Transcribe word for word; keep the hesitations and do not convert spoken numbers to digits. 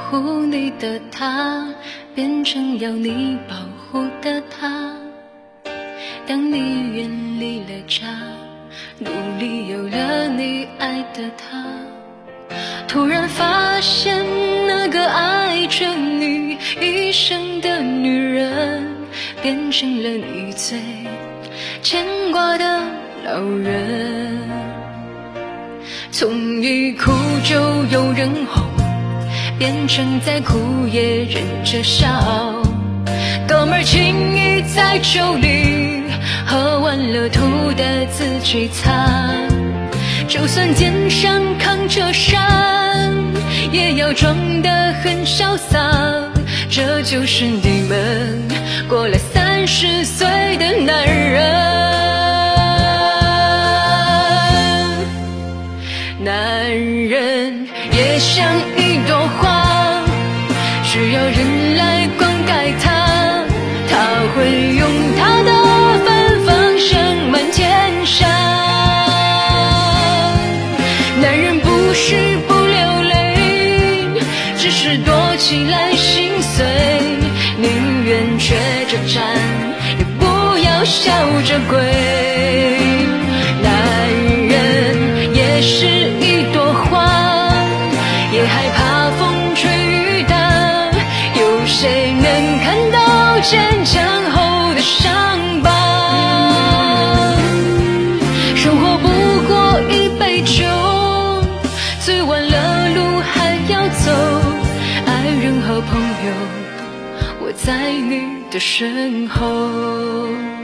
护你的他，变成要你保护的他。当你远离了家，努力有了你爱的他，突然发现那个爱着你一生的女人，变成了你最牵挂的老人。从一哭就有人哄，变成再哭也忍着笑，哥们儿情谊在酒里，喝完了吐的自己擦。就算肩上扛着山，也要装得很潇洒，这就是你们过了三十岁的男人。男人也像一朵花，需要人来灌溉它，他会用他的芬芳盛满天下。男人不是不流泪，只是躲起来心碎，宁愿缺着站，也不要笑着跪。男人也是一朵花，也害怕风吹雨打，有谁能看到坚强后的伤疤？生活不过一杯酒，醉完了路还要走，爱人和朋友，我在你的身后。